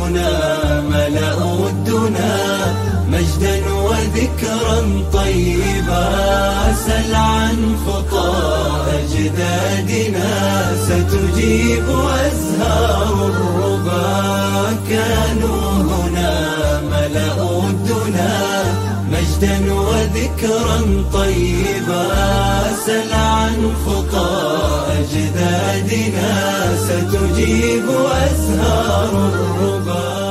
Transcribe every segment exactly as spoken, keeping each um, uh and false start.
هنا ملأوا الدنا مجدا وذكرا طيبا. سل عن خطى أجدادنا ستجيب أزهار الربا. كانوا هنا ملأوا الدنا مجدا وذكرا طيبا. سل عن خطى أجدادنا ستجيب أزهار الربا.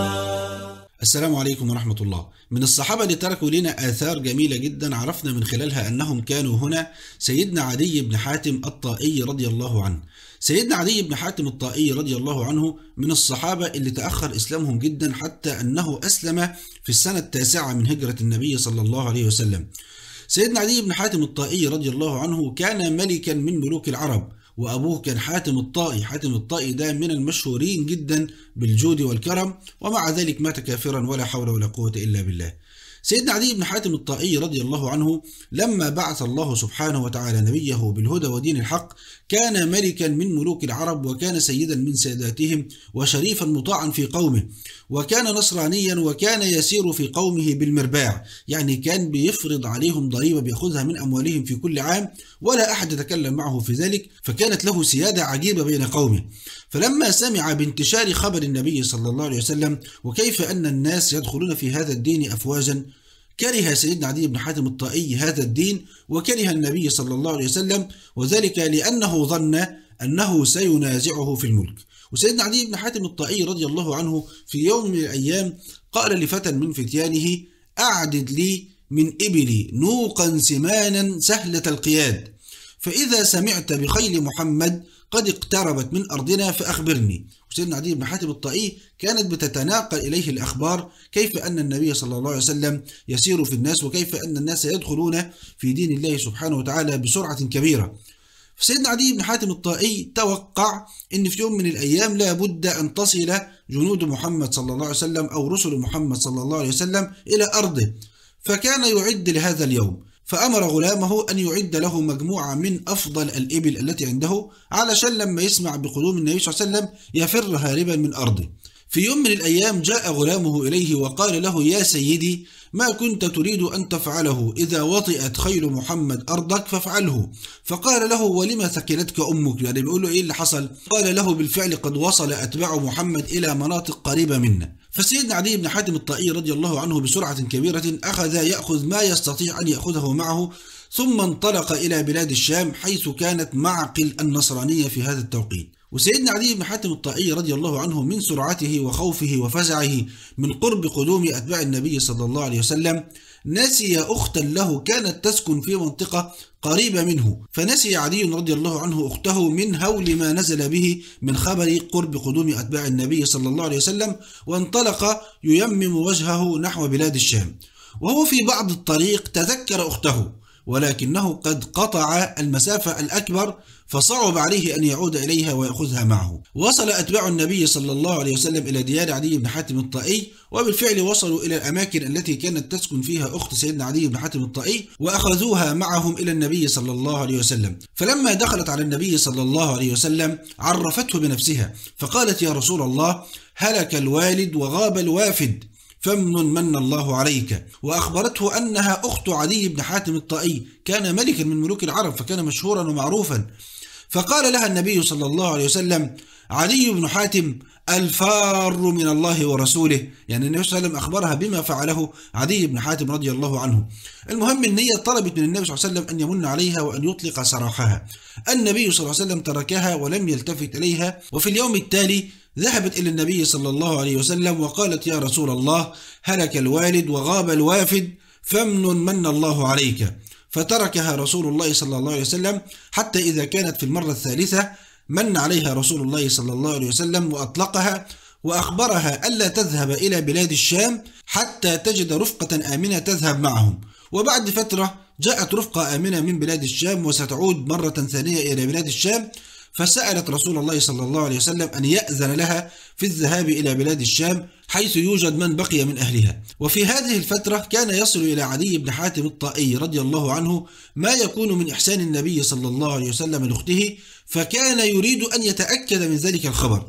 السلام عليكم ورحمة الله. من الصحابة اللي تركوا لنا آثار جميلة جدا عرفنا من خلالها أنهم كانوا هنا سيدنا عدي بن حاتم الطائي رضي الله عنه. سيدنا عدي بن حاتم الطائي رضي الله عنه من الصحابة اللي تأخر إسلامهم جدا حتى أنه أسلم في السنة التاسعة من هجرة النبي صلى الله عليه وسلم. سيدنا عدي بن حاتم الطائي رضي الله عنه كان ملكا من ملوك العرب، وأبوه كان حاتم الطائي. حاتم الطائي ده من المشهورين جدا بالجود والكرم، ومع ذلك مات كافرا ولا حول ولا قوة إلا بالله. سيدنا عدي بن حاتم الطائي رضي الله عنه لما بعث الله سبحانه وتعالى نبيه بالهدى ودين الحق كان ملكا من ملوك العرب، وكان سيدا من ساداتهم، وشريفا مطاعا في قومه، وكان نصرانيا، وكان يسير في قومه بالمرباع، يعني كان بيفرض عليهم ضريبة بيأخذها من أموالهم في كل عام ولا أحد يتكلم معه في ذلك، فكانت له سيادة عجيبة بين قومه. فلما سمع بانتشار خبر النبي صلى الله عليه وسلم وكيف أن الناس يدخلون في هذا الدين أفواجا كره سيدنا عدي بن حاتم الطائي هذا الدين وكره النبي صلى الله عليه وسلم، وذلك لأنه ظن أنه سينازعه في الملك. وسيدنا عدي بن حاتم الطائي رضي الله عنه في يوم من الأيام قال لفتى من فتيانه: أعدد لي من إبلي نوقا سمانا سهلة القياد، فإذا سمعت بخيل محمد قد اقتربت من أرضنا فأخبرني. وسيدنا عدي بن حاتم الطائي كانت بتتناقل إليه الأخبار كيف أن النبي صلى الله عليه وسلم يسير في الناس، وكيف أن الناس يدخلون في دين الله سبحانه وتعالى بسرعة كبيرة. فسيدنا عدي بن حاتم الطائي توقع أن في يوم من الأيام لا بد أن تصل جنود محمد صلى الله عليه وسلم أو رسل محمد صلى الله عليه وسلم إلى أرضه، فكان يعد لهذا اليوم، فأمر غلامه أن يعد له مجموعة من أفضل الإبل التي عنده علشان لما يسمع بقدوم النبي صلى الله عليه وسلم يفر هاربا من أرضه. في يوم من الأيام جاء غلامه إليه وقال له: يا سيدي، ما كنت تريد أن تفعله إذا وطئت خيل محمد أرضك فافعله. فقال له: ولما ثكلتك أمك؟ يعني بيقول له إيه اللي حصل؟ قال له: بالفعل قد وصل أتباع محمد إلى مناطق قريبة منا. فسيدنا عدي بن حاتم الطائي رضي الله عنه بسرعة كبيرة أخذ يأخذ ما يستطيع أن يأخذه معه، ثم انطلق إلى بلاد الشام حيث كانت معقل النصرانية في هذا التوقيت. وسيدنا عدي بن حاتم الطائي رضي الله عنه من سرعته وخوفه وفزعه من قرب قدوم أتباع النبي صلى الله عليه وسلم نسي أختا له كانت تسكن في منطقة قريبة منه، فنسي عدي رضي الله عنه أخته من هول ما نزل به من خبر قرب قدوم أتباع النبي صلى الله عليه وسلم، وانطلق ييمم وجهه نحو بلاد الشام. وهو في بعض الطريق تذكر أخته، ولكنه قد قطع المسافة الأكبر فصعب عليه أن يعود إليها ويأخذها معه. وصل أتباع النبي صلى الله عليه وسلم إلى ديار عدي بن حاتم الطائي، وبالفعل وصلوا إلى الأماكن التي كانت تسكن فيها أخت سيدنا عدي بن حاتم الطائي وأخذوها معهم إلى النبي صلى الله عليه وسلم. فلما دخلت على النبي صلى الله عليه وسلم عرفته بنفسها فقالت: يا رسول الله، هلك الوالد وغاب الوافد، فمن من الله عليك. وأخبرته أنها أخت عدي بن حاتم الطائي، كان ملكا من ملوك العرب فكان مشهورا ومعروفا. فقال لها النبي صلى الله عليه وسلم: عدي بن حاتم الفار من الله ورسوله. يعني النبي صلى الله عليه وسلم أخبرها بما فعله عدي بن حاتم رضي الله عنه. المهم أن هي طلبت من النبي صلى الله عليه وسلم أن يمن عليها وأن يطلق سراحها. النبي صلى الله عليه وسلم تركها ولم يلتفت إليها. وفي اليوم التالي ذهبت إلى النبي صلى الله عليه وسلم وقالت: يا رسول الله، هلك الوالد وغاب الوافد، فمن من الله عليك. فتركها رسول الله صلى الله عليه وسلم حتى إذا كانت في المرة الثالثة من عليها رسول الله صلى الله عليه وسلم وأطلقها، وأخبرها ألا تذهب إلى بلاد الشام حتى تجد رفقة آمنة تذهب معهم. وبعد فترة جاءت رفقة آمنة من بلاد الشام وستعود مرة ثانية إلى بلاد الشام، فسألت رسول الله صلى الله عليه وسلم أن يأذن لها في الذهاب إلى بلاد الشام حيث يوجد من بقي من أهلها. وفي هذه الفترة كان يصل إلى عدي بن حاتم الطائي رضي الله عنه ما يكون من إحسان النبي صلى الله عليه وسلم لأخته، فكان يريد أن يتأكد من ذلك الخبر.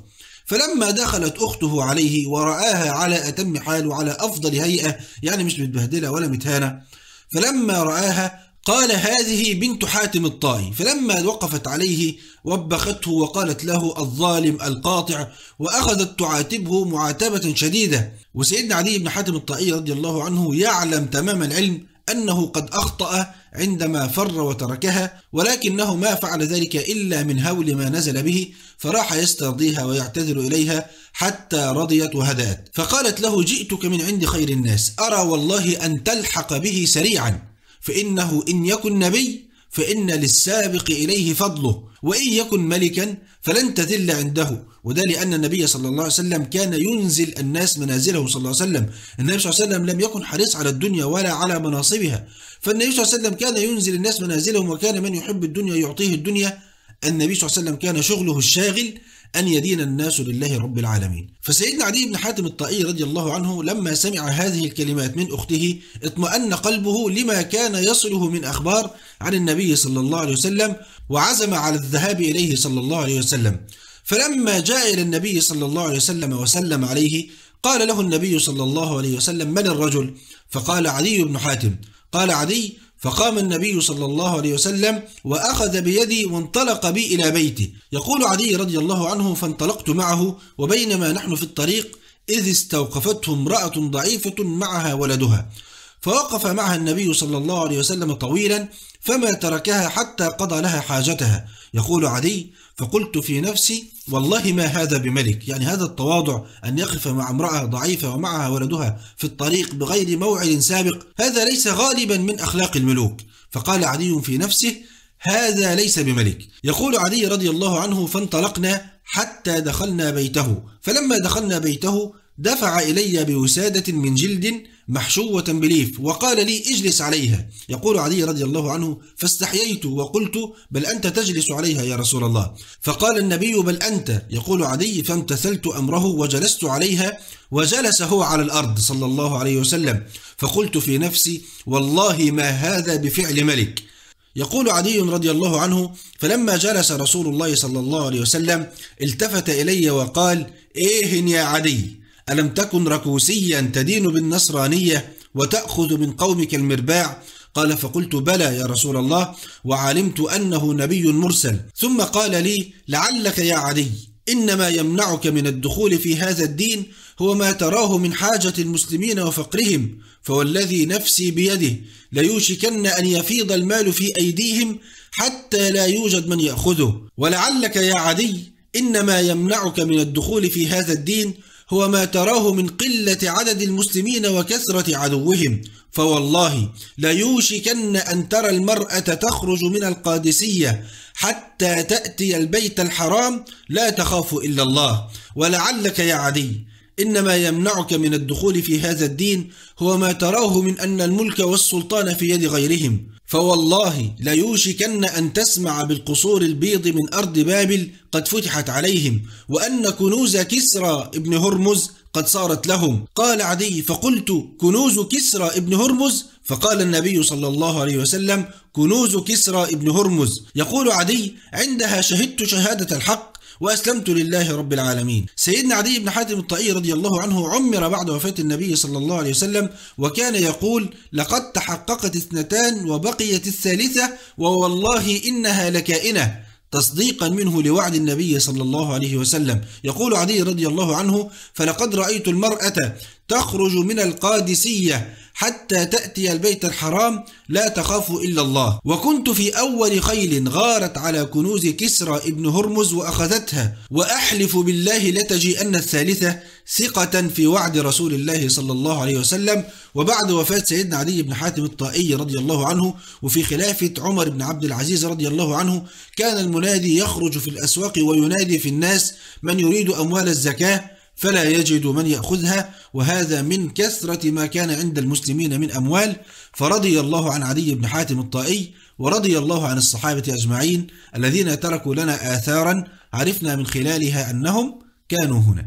فلما دخلت أخته عليه ورآها على أتم حال وعلى أفضل هيئة، يعني مش متبهدلة ولا متهانة، فلما رآها قال هذه بنت حاتم الطائي. فلما وقفت عليه وبخته وقالت له الظالم القاطع، وأخذت تعاتبه معاتبة شديدة. وسيدنا عدي بن حاتم الطائي رضي الله عنه يعلم تمام العلم أنه قد أخطأ عندما فر وتركها، ولكنه ما فعل ذلك إلا من هول ما نزل به، فراح يسترضيها ويعتذر إليها حتى رضيت وهدأت. فقالت له جئتك من عند خير الناس، أرى والله أن تلحق به سريعا، فإنه إن يكن نبي فإن للسابق إليه فضله، وإن يكن ملكا فلن تذل عنده. وده لأن النبي صلى الله عليه وسلم كان ينزل الناس منازله صلى الله عليه وسلم. النبي صلى الله عليه وسلم لم يكن حريص على الدنيا ولا على مناصبها، فالنبي صلى الله عليه وسلم كان ينزل الناس منازلهم، وكان من يحب الدنيا يعطيه الدنيا. النبي صلى الله عليه وسلم كان شغله الشاغل أن يدين الناس لله رب العالمين. فسيدنا عدي بن حاتم الطائي رضي الله عنه لما سمع هذه الكلمات من أخته اطمأن قلبه لما كان يصله من أخبار عن النبي صلى الله عليه وسلم، وعزم على الذهاب إليه صلى الله عليه وسلم. فلما جاء إلى النبي صلى الله عليه وسلم وسلم عليه قال له النبي صلى الله عليه وسلم من الرجل؟ فقال عدي بن حاتم. قال عدي فقام النبي صلى الله عليه وسلم وأخذ بيدي وانطلق بي إلى بيته. يقول عدي رضي الله عنه فانطلقت معه، وبينما نحن في الطريق إذ استوقفته امرأة ضعيفة معها ولدها، فوقف معها النبي صلى الله عليه وسلم طويلا فما تركها حتى قضى لها حاجتها. يقول عدي فقلت في نفسي والله ما هذا بملك، يعني هذا التواضع أن يقف مع امرأة ضعيفة ومعها ولدها في الطريق بغير موعد سابق، هذا ليس غالبا من أخلاق الملوك. فقال عدي في نفسه هذا ليس بملك. يقول عدي رضي الله عنه فانطلقنا حتى دخلنا بيته، فلما دخلنا بيته دفع إلي بوسادة من جلد محشوة بليف وقال لي اجلس عليها. يقول عدي رضي الله عنه فاستحييت وقلت بل أنت تجلس عليها يا رسول الله، فقال النبي بل أنت. يقول عدي فامتثلت أمره وجلست عليها، وجلس هو على الأرض صلى الله عليه وسلم، فقلت في نفسي والله ما هذا بفعل ملك. يقول عدي رضي الله عنه فلما جلس رسول الله صلى الله عليه وسلم التفت إلي وقال إيه يا عدي، ألم تكن ركوسيا تدين بالنصرانية وتأخذ من قومك المرباع؟ قال فقلت بلى يا رسول الله، وعلمت أنه نبي مرسل. ثم قال لي لعلك يا عدي إنما يمنعك من الدخول في هذا الدين هو ما تراه من حاجة المسلمين وفقرهم، فوالذي نفسي بيده ليوشكن أن يفيض المال في أيديهم حتى لا يوجد من يأخذه. ولعلك يا عدي إنما يمنعك من الدخول في هذا الدين هو ما تراه من قلة عدد المسلمين وكثرة عدوهم، فوالله ليوشكن أن ترى المرأة تخرج من القادسية حتى تأتي البيت الحرام لا تخاف إلا الله. ولعلك يا عدي إنما يمنعك من الدخول في هذا الدين هو ما تراه من أن الملك والسلطان في يد غيرهم، فوالله ليوشكن أن تسمع بالقصور البيض من أرض بابل قد فتحت عليهم، وأن كنوز كسرى ابن هرمز قد صارت لهم. قال عدي فقلت كنوز كسرى ابن هرمز؟ فقال النبي صلى الله عليه وسلم كنوز كسرى ابن هرمز. يقول عدي عندها شهدت شهادة الحق وأسلمت لله رب العالمين. سيدنا عدي بن حاتم الطائي رضي الله عنه عمر بعد وفاة النبي صلى الله عليه وسلم، وكان يقول لقد تحققت اثنتان وبقيت الثالثة ووالله إنها لكائنة، تصديقا منه لوعد النبي صلى الله عليه وسلم. يقول عدي رضي الله عنه فلقد رأيت المرأة تخرج من القادسية حتى تأتي البيت الحرام لا تخاف إلا الله، وكنت في أول خيل غارت على كنوز كسرى ابن هرمز وأخذتها، وأحلف بالله لتجيئن الثالثة، ثقة في وعد رسول الله صلى الله عليه وسلم. وبعد وفاة سيدنا عدي بن حاتم الطائي رضي الله عنه وفي خلافة عمر بن عبد العزيز رضي الله عنه كان المنادي يخرج في الأسواق وينادي في الناس من يريد أموال الزكاة فلا يجد من يأخذها، وهذا من كثرة ما كان عند المسلمين من أموال. فرضي الله عن عدي بن حاتم الطائي ورضي الله عن الصحابة أجمعين الذين تركوا لنا آثارا عرفنا من خلالها أنهم كانوا هنا.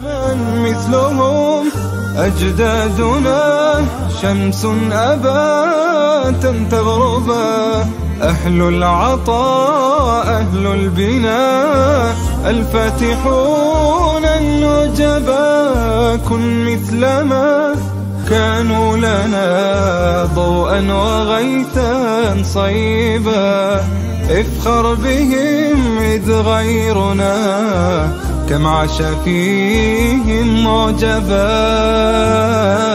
من مثلهم أجدادنا شمس أبات تغربا أهل العطاء أهل البناء الفاتحون النجباء. كن مثلما كانوا لنا ضوءا وغيثا صيبا. افخر بهم إذ غيرنا كم عاش فيهم معجبا.